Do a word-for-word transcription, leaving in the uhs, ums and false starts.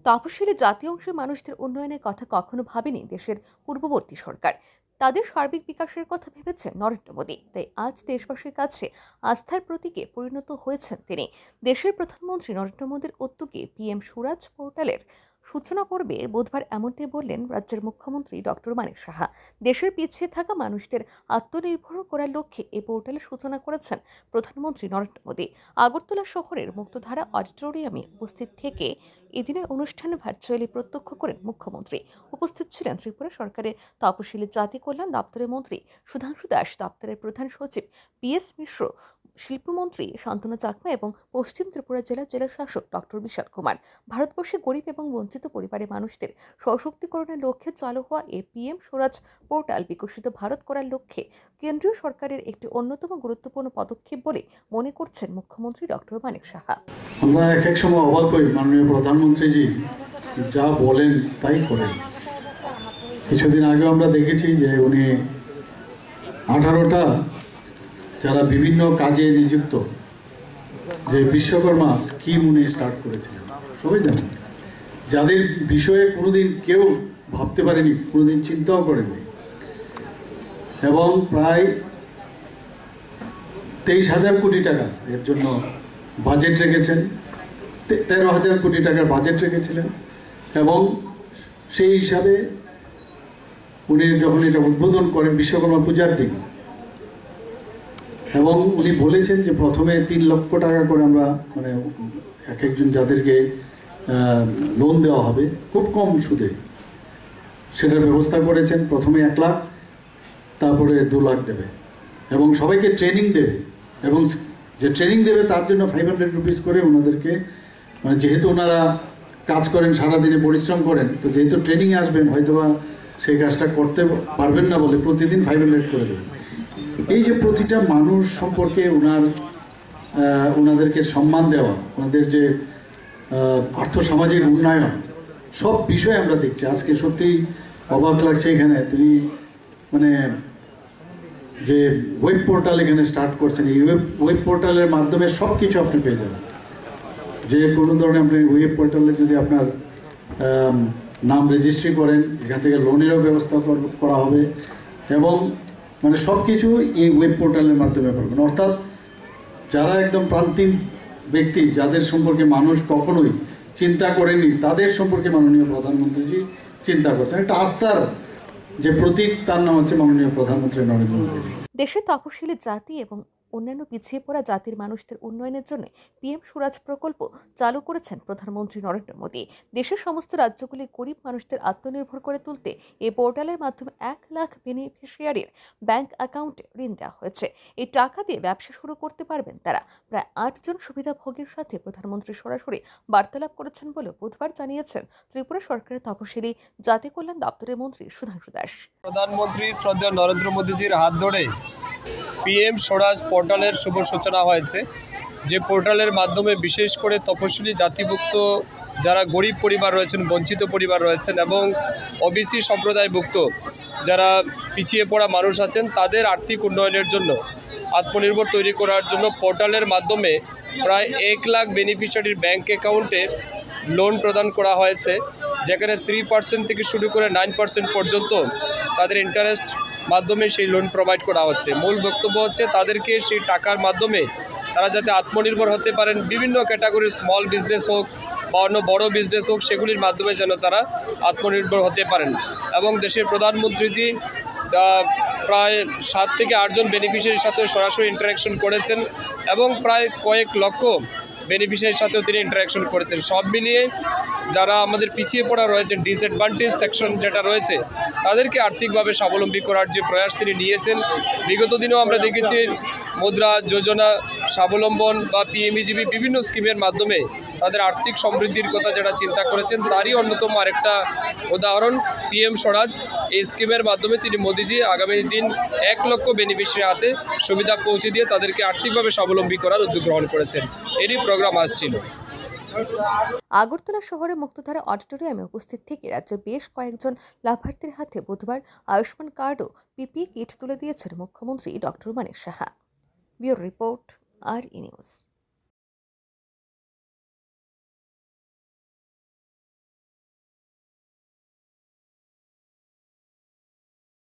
তপশিলি জাতি অংশের মানুষদের উন্নয়নের কথা কখনো ভাবেনি দেশের পূর্ববর্তী সরকার। তাদের সার্বিক বিকাশের কথা ভেবেছেন নরেন্দ্র মোদী। তাই আজ দেশবাসীর কাছে আস্থার প্রতীকে পরিণত হয়েছেন তিনি। দেশের প্রধানমন্ত্রী নরেন্দ্র মোদীর উদ্যোগে পিএম সুরাজ পোর্টালের সূচনা পর্বে বুধবার এমনটাই বললেন রাজ্যের মুখ্যমন্ত্রী ডক্টর মানিক সাহা। দেশের পিছিয়ে থাকা মানুষদের আত্মনির্ভর করার লক্ষ্যে এই পোর্টালের সূচনা করেছেন প্রধানমন্ত্রী নরেন্দ্র মোদী। আগরতলা শহরের মুক্তধারা অডিটোরিয়ামে উপস্থিত থেকে এদিনের অনুষ্ঠানে ভার্চুয়ালি প্রত্যক্ষ করেন মুখ্যমন্ত্রী। উপস্থিত ছিলেন ত্রিপুরা সরকারের তপশিলি জাতি কল্যাণ দপ্তরের মন্ত্রী সুধাংশু দাস, দপ্তরের প্রধান সচিব পি এস মিশ্র, শিল্পমন্ত্রী শান্তনু চাকমা এবং পশ্চিম ত্রিপুরা জেলার জেলা শাসক ডক্টর বিশাল কুমার। ভারতবর্ষে গরিব এবং বঞ্চিত পরিবারের মানুষদের সশক্তিকরণের লক্ষ্যে চালু হওয়া এ পিএম স্বরাজ পোর্টাল বিকশিত ভারত করার লক্ষ্যে কেন্দ্রীয় সরকারের একটি অন্যতম গুরুত্বপূর্ণ পদক্ষেপ বলে মনে করছেন মুখ্যমন্ত্রী ডক্টর মানিক সাহা। আমরা এক এক সময় অবাক হই, মাননীয় প্রধানমন্ত্রীজি যা বলেন তাই করেন। কিছুদিন আগে আমরা দেখেছি যে উনি আঠারোটা যারা বিভিন্ন কাজে নিযুক্ত যে বিশ্বকর্মা স্কিম উনি স্টার্ট করেছিলেন, সবাই জানেন, যাদের বিষয়ে কোনোদিন কেউ ভাবতে পারেনি, কোনোদিন চিন্তাও করেনি। এবং প্রায় তেইশ হাজার কোটি টাকা এর জন্য বাজেট রেখেছেন, তেরো হাজার কোটি টাকার বাজেট রেখেছিলেন। এবং সেই হিসাবে উনি যখন এটা উদ্বোধন করেন বিশ্বকর্মা পূজার দিন, এবং উনি বলেছেন যে প্রথমে তিন লক্ষ টাকা করে আমরা মানে এক একজন যাদেরকে লোন দেওয়া হবে খুব কম সুদে, সেটার ব্যবস্থা করেছেন। প্রথমে এক লাখ, তারপরে দু লাখ দেবে এবং সবাইকে ট্রেনিং দেবে, এবং যে ট্রেনিং দেবে তার জন্য ফাইভ হান্ড্রেড রুপিস করে ওনাদেরকে, মানে যেহেতু ওনারা কাজ করেন সারাদিনে পরিশ্রম করেন, তো যেহেতু ট্রেনিংয়ে আসবেন হয়তোবা সেই কাজটা করতে পারবেন না বলে প্রতিদিন ফাইভ হান্ড্রেড করে দেবেন। এই যে প্রতিটা মানুষ সম্পর্কে ওনার ওনাদেরকে সম্মান দেওয়া, ওনাদের যে আর্থসামাজিক উন্নয়ন, সব বিষয়ে আমরা দেখছি। আজকে সত্যিই অবাক লাগছে, এখানে তিনি মানে যে ওয়েব পোর্টাল এখানে স্টার্ট করছেন, এই ওয়েব ওয়েব পোর্টালের মাধ্যমে সব কিছু আপনি পেয়ে যাবেন। যে কোনো ধরনের আপনি ওয়েব পোর্টালে যদি আপনার নাম রেজিস্ট্রি করেন, এখান থেকে লোনেরও ব্যবস্থা করা হবে, এবং মানে সব কিছু এই ওয়েব পোর্টালের মাধ্যমে পাবেন। অর্থাৎ যারা একদম প্রান্তিক ব্যক্তি, যাদের সম্পর্কে মানুষ কখনোই চিন্তা করেনি, তাদের সম্পর্কে মাননীয় প্রধানমন্ত্রীজি চিন্তা করছেন। একটা আস্থার যে প্রতীক, তার নাম হচ্ছে মাননীয় প্রধানমন্ত্রী নরেন্দ্র মোদী। দেশের তপশিলি জাতি এবং অন্যান্য পিছিয়ে পড়া জাতির মানুষদের উন্নয়নের জন্য পিএম সুরাজ প্রকল্প চালু করেছেন প্রধানমন্ত্রী নরেন্দ্র মোদী। দেশের সমস্ত রাজ্যগুলির গরিব মানুষদের আত্মনির্ভর করে তুলতে এই পোর্টালের মাধ্যমে এক লাখ বেনিফিশিয়ারির ব্যাংক অ্যাকাউন্টে ঋণ দেওয়া হয়েছে। এই টাকা দিয়ে ব্যবসা শুরু করতে পারবেন তারা। প্রায় আটজন সুবিধাভোগীর সাথে প্রধানমন্ত্রী সরাসরি বার্তালাপ করেছেন বলে বুধবার জানিয়েছেন ত্রিপুরা সরকারের তপশিলি জাতি কল্যাণ দপ্তরের মন্ত্রী সুধাংশু দাস। প্রধানমন্ত্রী শ্রদ্ধেয় নরেন্দ্র মোদীজির হাত ধরে পিএম স্বরাজ পোর্টালের শুভ সূচনা হয়েছে, যে পোর্টালের মাধ্যমে বিশেষ করে তপশিলি জাতিভুক্ত যারা গরিব পরিবার রয়েছেন, বঞ্চিত পরিবার রয়েছেন এবং ওবিসি সম্প্রদায়ভুক্ত যারা পিছিয়ে পড়া মানুষ আছেন, তাদের আর্থিক উন্নয়নের জন্য, আত্মনির্ভর তৈরি করার জন্য পোর্টালের মাধ্যমে প্রায় এক লাখ বেনিফিশিয়ারির ব্যাংক অ্যাকাউন্টে লোন প্রদান করা হয়েছে, যেখানে থ্রি পার্সেন্ট থেকে শুরু করে নাইন পার্সেন্ট পর্যন্ত তাদের ইন্টারেস্ট মাধ্যমে সেই লোন প্রোভাইড করা হচ্ছে। মূল বক্তব্য হচ্ছে তাদেরকে সেই টাকার মাধ্যমে তারা যাতে আত্মনির্ভর হতে পারেন, বিভিন্ন ক্যাটাগরির স্মল বিজনেস হোক বা অন্য বড়ো বিজনেস হোক, সেগুলির মাধ্যমে যেন তারা আত্মনির্ভর হতে পারেন। এবং দেশের প্রধানমন্ত্রীজি প্রায় সাত থেকে আটজন বেনিফিশিয়ারির সাথে সরাসরি ইন্টারাকশন করেছেন এবং প্রায় কয়েক লক্ষ বেনিফিশিয়ারির সাথেও তিনি ইন্টারাকশন করেছেন। সব মিলিয়ে যারা আমাদের পিছিয়ে পড়া রয়েছেন, ডিসঅ্যাডভান্টেজ সেকশন যেটা রয়েছে, তাদেরকে আর্থিকভাবে স্বাবলম্বী করার যে প্রয়াস তিনি নিয়েছেন। বিগত দিনেও আমরা দেখেছি মুদ্রা যোজনা, স্বাবলম্বন বা পিএমইজিবি বিভিন্ন স্কিমের মাধ্যমে তাদের আর্থিক সমৃদ্ধির কথা যেটা চিন্তা করেছেন, তারই অন্যতম আরেকটা উদাহরণ পিএম স্বরাজ। এই স্কিমের মাধ্যমে তিনি মোদিজি আগামী দিন এক লক্ষ বেনিফিশিয়ারি হাতে সুবিধা পৌঁছে দিয়ে তাদেরকে আর্থিকভাবে স্বাবলম্বী করার উদ্যোগ গ্রহণ করেছেন। এরই প্রোগ্রাম আসছিল। আগরতলা শহরে মুক্তধারা অডিটোরিয়ামে উপস্থিত থেকে রাজ্যের বেশ কয়েকজন লাভার্থীর হাতে বুধবার আয়ুষ্মান কার্ড ও পিপিই কিট তুলে দিয়েছেন মুখ্যমন্ত্রী doctor Manik Saha. Bureau report, আর ই নিউজ।